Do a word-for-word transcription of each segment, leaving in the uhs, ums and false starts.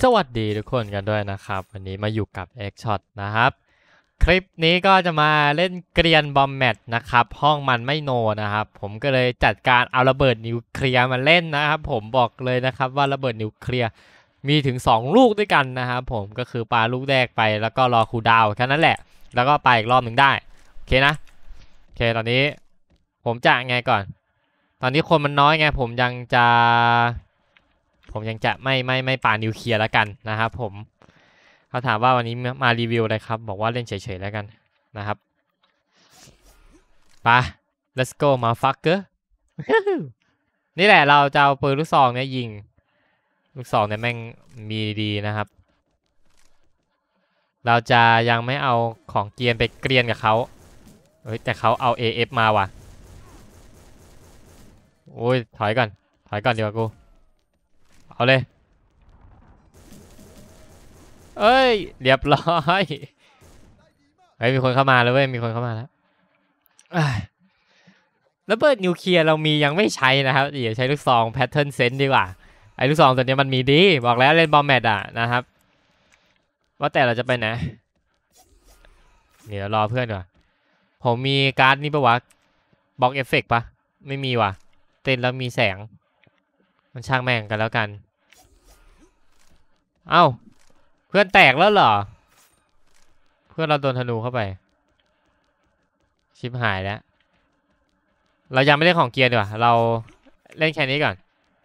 สวัสดีทุกคนกันด้วยนะครับวันนี้มาอยู่กับ X Shot นะครับคลิปนี้ก็จะมาเล่นเกรียนบอมแมทนะครับห้องมันไม่โนนะครับผมก็เลยจัดการเอาระเบิดนิวเคลียร์มาเล่นนะครับผมบอกเลยนะครับว่าระเบิดนิวเคลียร์มีถึงสองลูกด้วยกันนะครับผมก็คือปาลูกแรกไปแล้วก็รอคูลดาวน์แค่นั้นแหละแล้วก็ไปอีกรอบหนึ่งได้โอเคนะโอเคตอนนี้ผมจะไงก่อนตอนนี้คนมันน้อยไงผมยังจะผมยังจะไม่ไม่ไม่ปานิวเคลียร์แล้วกันนะครับผมเขาถามว่าวันนี้มารีวิวอะไรครับบอกว่าเล่นเฉยๆแล้วกันนะครับไป let's go motherfucker นี่แหละเราจะเอาปืนลูกซองเนี่ยยิงลูกซองเนี่ยแม่งมีดีนะครับเราจะยังไม่เอาของเกียนไปเกรียนกับเขาเฮ้ยแต่เขาเอา เอ เอฟ มาว่ะโอ้ยถอยก่อนถอยก่อนดีกว่ากูเอาเลยเอ้ยเรียบร้อยเฮ้ยมีคนเข้ามาแล้วเว้ยมีคนเข้ามาแล้วระเบิดนิวเคลียร์เรามียังไม่ใช้นะครับเดี๋ยวใช้ลูกซองแพทเทิร์นเซนต์ดีกว่าไอ้ลูกซองตัวนี้มันมีดีบอกแล้วเล่นบอมแมทอ่ะนะครับว่าแต่เราจะไปไหนเดี๋ยวรอเพื่อนก่อนผมมีการ์ดนี่ปะวะบล็อกเอฟเฟกต์ปะไม่มีว่ะเต้นแล้วมีแสงมันช่างแม่งกันแล้วกันเอ้าเพื่อนแตกแล้วเหรอเพื่อนเราโดนธนูเข้าไปชิบหายแล้วเรายังไม่ได้ของเกียร์ดีกว่าเราเล่นแค่นี้ก่อน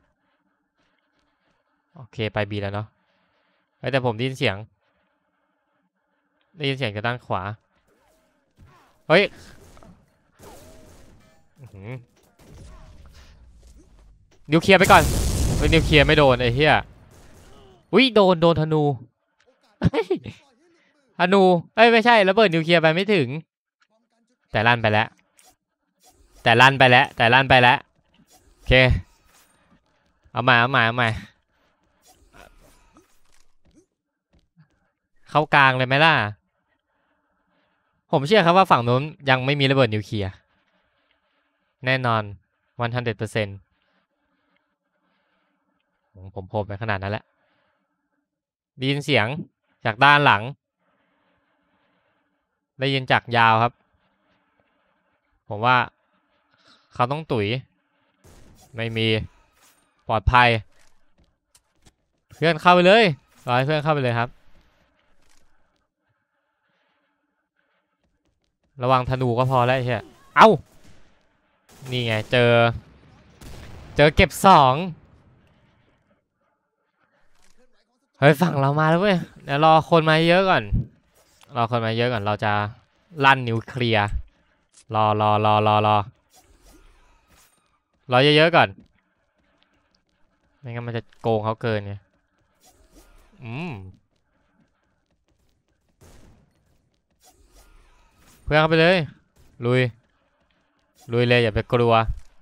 โอเคไปบีแล้วเนาะแต่ผมได้ยินเสียงได้ยินเสียงจากด้านขวาเฮ้ยนิวเคลียร์ไปก่อนเฮ้ยนิวเคลียร์ไม่โดนไอ้เหี้ยอุ้ยโดนโดนธนูธนูเอ้ยไม่ใช่ระเบิดนิวเคลียร์ไปไม่ถึงแต่ลั่นไปแล้วแต่ลั่นไปแล้วแต่ลั่นไปแล้วโอเคเอามาเอามาเอามาเข้ากลางเลยไหมล่ะผมเชื่อครับว่าฝั่งนู้นยังไม่มีระเบิดนิวเคลียร์แน่นอน หนึ่งร้อยเปอร์เซ็นต์ ผมโผล่ไปขนาดนั้นแหละได้ยินเสียงจากด้านหลังได้ยินจากยาวครับผมว่าเขาต้องตุ๋ยไม่มีปลอดภัยเพื่อนเข้าไปเลยรอให้เพื่อนเข้าไปเลยครับระวังธนูก็พอแล้วใช่เอ้านี่ไงเจอเจอเก็บสองเฮ้ยฝั่งเรามาแล้วเว้ยเดี๋ยวรอคนมาเยอะก่อนรอคนมาเยอะก่อนเราจะลั่นนิวเคลียร์รอรอรอรอรอรอเยอะๆก่อนไม่งั้นมันจะโกงเขาเกินไงอืมเพื่อนเข้าไปเลยลุยลุยเลยอย่าไปกลัว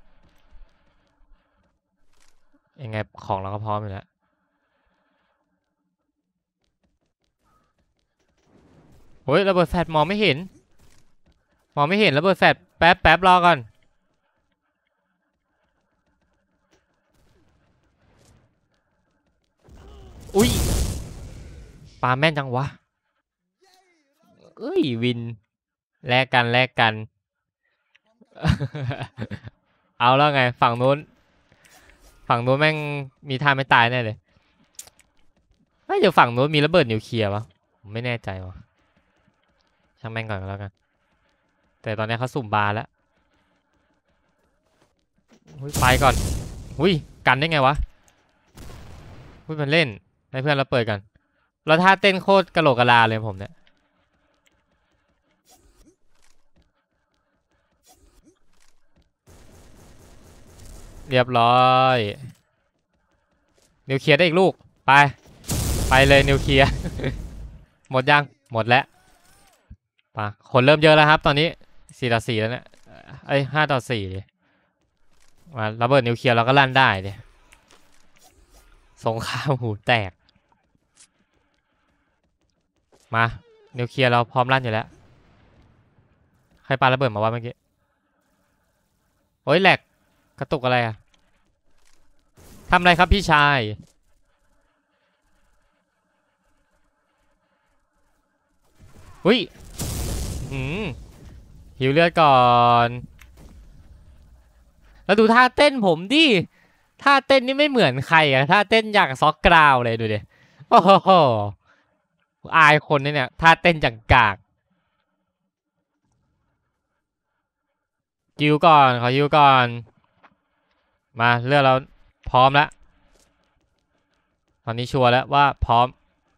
ยังไงของเราก็พร้อมอยู่แล้วโอ้ยระเบิดแฟลชมองไม่เห็นมองไม่เห็นระเบิดแฟลชแป๊บแป๊บรอก่อนอุ้ยปาแม่นจังวะเอ้ยวินแลกกันแลกกันเอาแล้วไงฝั่งนู้นฝั่งนู้นแม่งมีท่าไม่ตายแน่เลยไม่เดี๋ยวฝั่งนู้นมีระเบิดนิวเคลียร์ปะผมไม่แน่ใจวะช่างแม่งก่อนก็แล้วกันแต่ตอนนี้เขาสุ่มบาร์แล้วไปก่อนหุ้ยกันได้ไงวะหุ้ยมันเล่นให้เพื่อนเราเปิดกันแล้วท่าเต้นโคตรกะโหลกกะลาเลยผมเนี่ยเรียบร้อยนิวเคลียร์ได้อีกลูกไปไปเลยนิวเคลียร์หมดยังหมดแล้วปะคนเริ่มเยอะแล้วครับตอนนี้สี่ต่อสี่แล้วเนี่ยไอ้ห้าต่อสี่เลยมาระเบิดนิวเคลียร์เราก็ลั่นได้เลยสงครามหูแตกมานิวเคลียร์เราพร้อมลั่นอยู่แล้วใครปาระเบิดมาว่าเมื่อกี้โอ้ยแหลกกระตุกอะไรอะทำอะไรครับพี่ชายอุ้ยหืมหิวเลือดก่อน แล้วดูท่าเต้นผมดิท่าเต้นนี่ไม่เหมือนใครอะท่าเต้นอย่างซอกกราวเลยดูดิโอ้โหอายคนนี่เนี่ยท่าเต้นจังกากยิวก่อนขอยิวก่อนมาเลือกเราพร้อมแล้วตอนนี้ชัวร์แล้วว่าพร้อม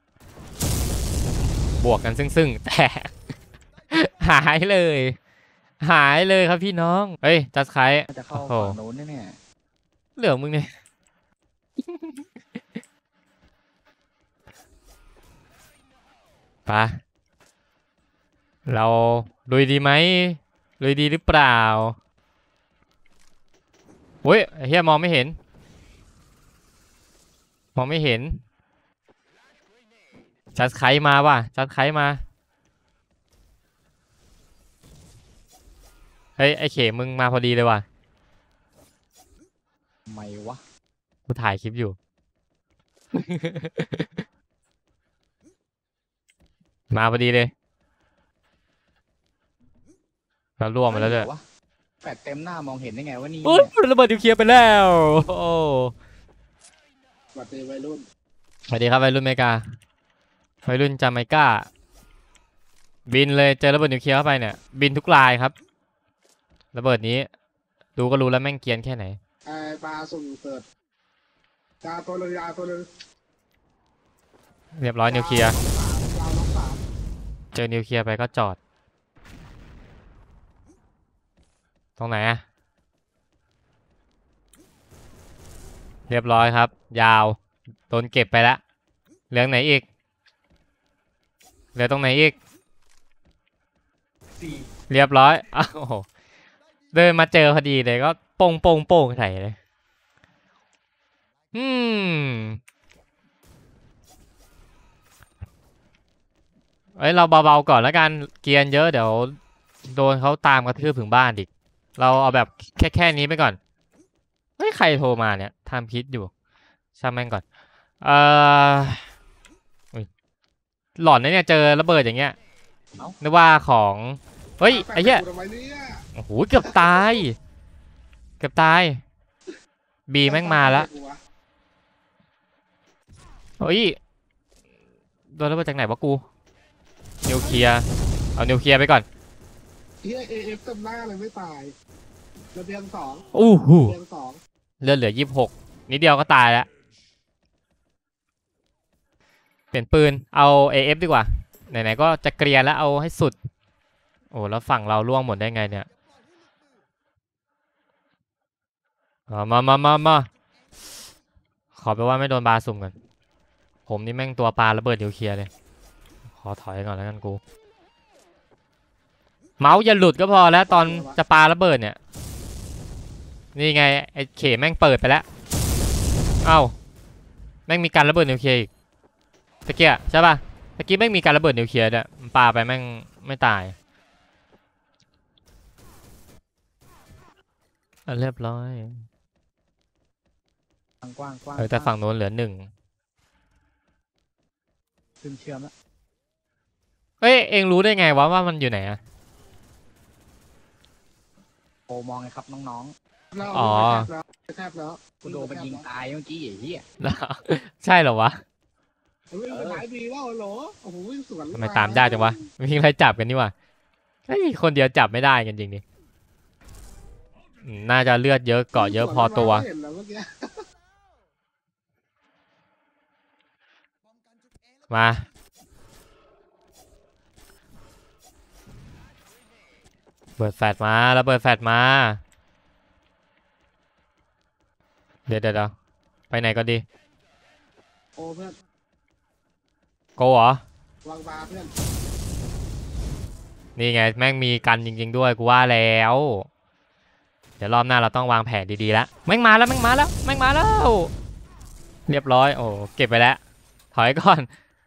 บวกกันซึ่งซึ่งแต่ หายเลยหายเลยครับพี่น้องเฮ้ยจัสไคจะเข้าฝั่งโน้นเนี่ยเหลือมึงเนี่ยปะเราลุยดีไหมลุยดีหรือเปล่าเฮ้ยเฮียมองไม่เห็นมองไม่เห็นจัดไคมาว่ะจัดไคมาเฮ้ยไอเขมึงมาพอดีเลยว่ะไม่วะกูถ่ายคลิปอยู่ มาพอดีเลยเราล่วงมาแล้วด้วยแปดเต็มหน้ามองเห็นได้ไงวะนี่โอ้ยระเบิดนิวเคลียร์ไปแล้วโอ้สวัสดีวัยรุ่นสวัสดีครับวัยรุ่นเมกาวัยรุ่นจาไมก้าบินเลยเจอระเบิดนิวเคลียร์เข้าไปเนี่ยบินทุกลายครับระเบิดนี้ดูก็รู้แล้วแม่งเกียนแค่ไหนไอปลาสุ่มเกิดปลาตัวนึงยาตัวนึงเรียบร้อยนิวเคลียร์เจอนิวเคลียร์ไปก็จอดตรงไหนอะเรียบร้อยครับยาวโดนเก็บไปแล้วเหลือไหนอีกเหลือตรงไหนอีกเรียบร้อยอ้าวโหเดินมาเจอพอดีเลยก็โป่งโป่งโป่งใส่เลยอืมเอ้ยเราเบาๆก่อนแล้วกันเกียร์เยอะเดี๋ยวโดนเขาตามกระทืบถึงบ้านดิเราเอาแบบแค่แค่นี้ไปก่อนเฮ้ยใครโทรมาเนี่ยทำพิษอยู่ช่างแม่งก่อนเอ่อหลอนนะเนี่ยเจอระเบิดอย่างเงี้ยนึกว่าของเฮ้ยไอ้เหี้ยโอ้โหเกือบตายเกือบตายบีแม่งมาแล้วเฮ้ยโดนระเบิดจากไหนวะกูนิวเคลียร์เอานิวเคลียร์ไปก่อนเฮียเอเอฟจำหน้าเลยไม่ตายระเบียงสองอู้หูเรียงสองเลือดเหลือยี่สิบหกนิดเดียวก็ตายแล้วเปลี่ยนปืนเอา เอ เอฟ ดีกว่าไหนๆก็จะเกรียนแล้วเอาให้สุดโอ้แล้วฝั่งเราล่วงหมดได้ไงเนี่ยมามามามาขอไปว่าไม่โดนบาสุ่มกันผมนี่แม่งตัวปลาระเบิดนิวเคลียร์เลยขอถอยก่อนแล้วกันกูเมาส์อย่าหลุดก็พอแล้วตอนจะปาระเบิดเนี่ยนี่ไงไอ้เขแม่งเปิดไปแล้วเอ้าแม่งมีการระเบิดนิวเคลียร์อีกตะเกียใช่ป่ะตะกี้แม่งมีการระเบิดนิวเคลียร์เนี่ยปาไปแม่งไม่ตายเรียบร้อยกว้างกว้างเออแต่ฝั่งโน้นเหลือหนึ่งซึมเชื่อมแล้วเอ้ยเอ็งรู้ได้ไงวะว่ามันอยู่ไหนอะโอมองไงครับน้องๆอ๋อแทบแล้วคุณโดนมันยิงตายเมื่อกี้อย่างเหี้ยใช่เหรอวะวิ่งไปหายดีแล้วเหรอโอ้โหวิ่งสวนทำไมตามยากจังวะมีใครจับกันนี่วะเฮ้ยคนเดียวจับไม่ได้กันจริงดิน่าจะเลือดเยอะเกาะเยอะพอตัวมาเปิดแฟลชมาแล้วเปิดแฟลชมาเดี๋ยวเดี๋ยวไปไหนก็ดีโอ้เพื่อนโกเหรอวางบาเพื่อนนี่ไงแม่งมีกันจริงๆด้วยกูว่าแล้วเดี๋ยวรอบหน้าเราต้องวางแผนดีๆแล้วแม่งมาแล้วแม่งมาแล้วแม่งมาแล้วเรียบร้อยโอ้เก็บไปแล้วถอยก่อน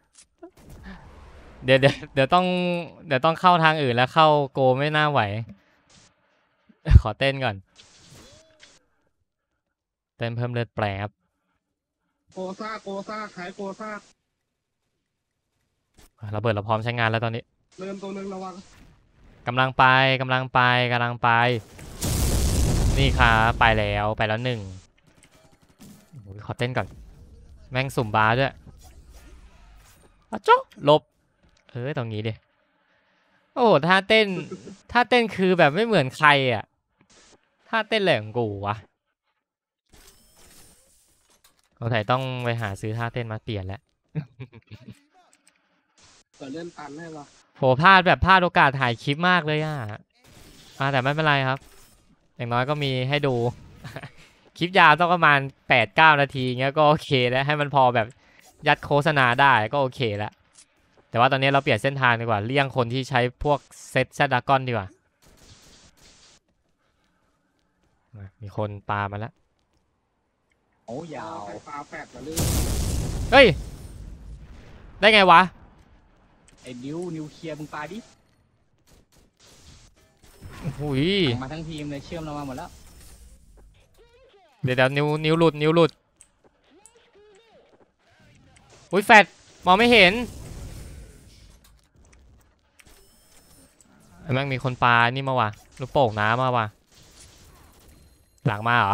เดี๋ยวเดี๋ยวเดี๋ยวต้องเดี๋ยวต้องเข้าทางอื่นแล้วเข้าโกไม่น่าไหวขอเต้นก่อนเต้นเพิ่มเลือดแปรครับโกซ่าโกซ่าขายโกซ่าระเบิดเราพร้อมใช้งานแล้วตอนนี้เริ่มตัวหนึ่งระวังกำลังไปกำลังไปกำลังไปนี่ครับไปแล้วไปแล้วหนึ่งโอ้ยขอเต้นก่อนแม่งสุ่มบาร์ด้วยอะโจ๊ะหลบเออตรงนี้ดิโอ้ท่าเต้นท่าเต้นคือแบบไม่เหมือนใครอ่ะท่าเต้นแหลงกูวะเราถ่ายต้องไปหาซื้อท่าเต้นมาเปลี่ยนแล้วเกิดเล่นตันให้เราโหพลาดแบบพลาดโอกาสถ่ายคลิปมากเลยอ่ะอ่าแต่ไม่เป็นไรครับอย่างน้อยก็มีให้ดู คลิปยาวต้องประมาณแปดเก้านาทีเงี้ยก็โอเคแล้วให้มันพอแบบยัดโฆษณาได้ก็โอเคแล้วแต่ว่าตอนนี้เราเปลี่ยนเส้นทางดีกว่าเลี่ยงคนที่ใช้พวกเซตแซดดากอนดีกว่ามีคนปามาแล้วโอ้ยาวใส่ปลาแปดมาเรื่อยเฮ้ยได้ไงวะไอ้นิวนิวเคลียร์มึงปาดิหุยสั่งมาทั้งทีมเลยเชื่อมเรามาหมดแล้วเดี๋ยวเดี๋ยวนิ้วนิ้วหลุดนิ้วหลุดอุ้ยแฟดมองไม่เห็นไอ้แม่งมีคนปานี่มาว่ะลูกโป่งน้ำมาว่ะหลังมาเหรอ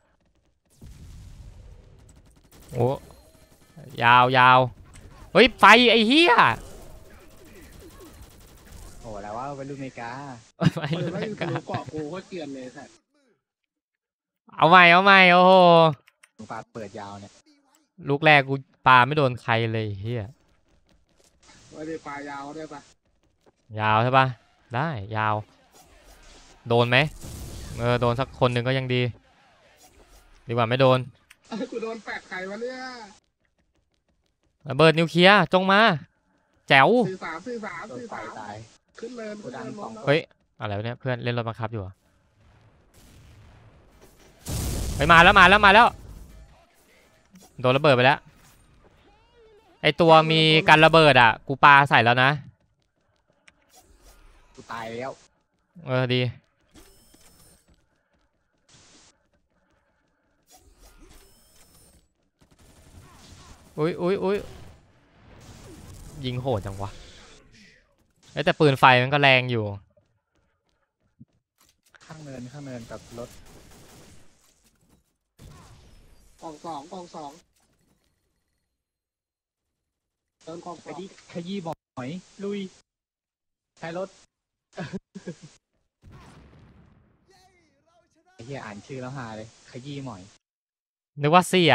โอ้ยาวยาวเฮ้ยไฟไอ้เหี้ยโอ้แล้วว่าไปรุ่นอเมริกาไฟเปิดแม่ไว้งคืก็อเกาะกูก็เกลียนเลยสัตว์เอาใหม่เอาใหม่โอ้โหมึงปาเปิดยาวเนี่ยลูกแรกกูปาไม่โดนใครเลยเฮียไว้ในปลายาวได้ปะยาวใช่ปะได้ยาวโดนไหมเออโดนสักคนหนึ่งก็ยังดีดีกว่าไม่โดนเอ้ยกูโดนแปดไข่วะเนี่ยระเบิดนิวเคลียร์จงมาแจ๋วสี่สามสี่สามโดนสี่ไฟสามตายขึ้นเนินกูขึ้นดังเนินสองลงเฮ้ยอะไรวะเนี่ยเพื่อนเล่นรถบังคับอยู่เหรอเฮ้ยมาแล้วมาแล้วมาแล้วโดนระเบิดไปแล้วไอตัวมีการระเบิดอ่ะกูปาใส่แล้วนะกูตายแล้วเออดีอุ้ยอุ้ยอุ้ยยิงโหดจังวะเอ้ยแต่ปืนไฟมันก็แรงอยู่ข้างเนินข้างเนินกับรถกล่องสองกล่องสองเดินกล่องสไปองดิขยี้หมอยลุยใช้รถ ไอ้เหี้ยอ่านชื่อแล้วฮาเลยขยี้หมอยนึกว่าเสีย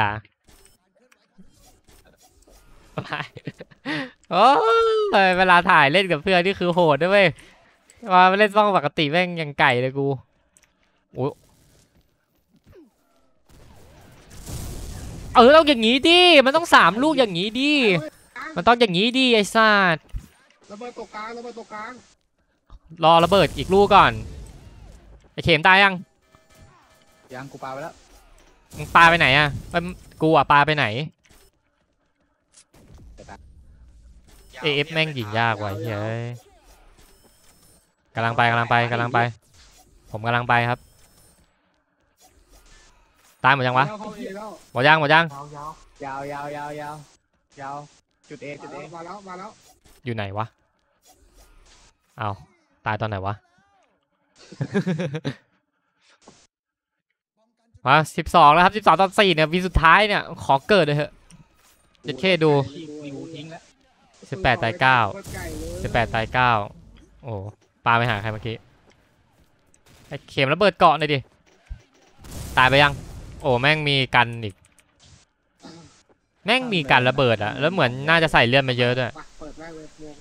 ไม่โอ้ยเวลาถ่ายเล่นกับเพื่อนนี่คือโหดด้วยเว้ยว่าเล่นต้องปกติแม่งยังไก่เลยกูโอ้เออต้องอย่างงี้ดิมันต้องสามลูกอย่างงี้ดิมันต้องอย่างงี้ดิไอ้สัสระเบิดตกกลางระเบิดตกกลางรอระเบิดอีกลูกก่อนไอ้เข็มตายยังยังกูปาไปแล้วมึงปาไปไหนอ่ะเอ้ยกูอ่ะปาไปไหนเอฟแม่งยิงยากว่ะเฮ้ยกำลังไปกำลังไปกำลังไป ผมกำลังไปครับตายหมดยังวะเข้าเอแล้วหมดยังหมดยังยาวยาวยาวยาวยาวยาวยาวจุดเอจุดเอมาแล้วมาแล้วอยู่ไหนวะเอาวตายตอนไหนวะ มาสิบสองแล้วครับสิบสองตอนสี่เนี่ยวีสุดท้ายเนี่ยขอเกิดเลยเถอะเจ็ดเคดูที่นิวทิ้งแล้วสิบแปดตายเก้าโคตรไก่เลยสิบแปดตายเก้าโอ้ปาไปหาใครเมื่อกี้ไอ้เข็มระเบิดเกาะหน่อยดิตายไปยังโอ้แม่งมีกันอีกแม่งมีการระเบิดอะแล้วเหมือนน่าจะใส่เลือดมาเยอะด้วยมาเปิดได้เลยพวก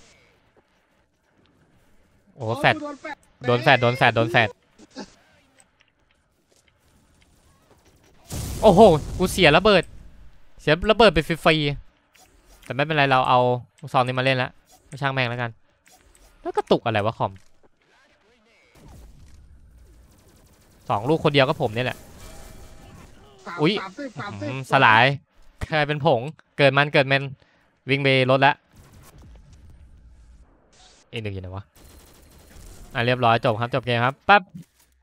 โอ้แฟดโดนแฟดโดนแฟดโดนแฟดโดนแฟดโอ้โหกูเสียระเบิดเสียระเบิดไปฟรีๆแต่ไม่เป็นไรเราเอาซองนี้มาเล่นแล้วไม่ช่างแม่งแล้วกันแล้วกระตุกอะไรวะคอมสองลูกคนเดียวก็ผมนี่แหละสามอุ๊ยสามสิบสามสิบอืมสลายกลายเป็นผงเกิดมันเกิดมันวิ่งไปรถแล้วอีกหนึ่งอยู่ไหนวะอ่ะเรียบร้อยจบครับจบเกมครับปั๊บ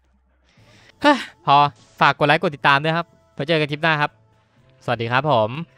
ฮะพอฝากกดไลค์กดติดตามด้วยครับไว้เจอกันคลิปหน้าครับสวัสดีครับผม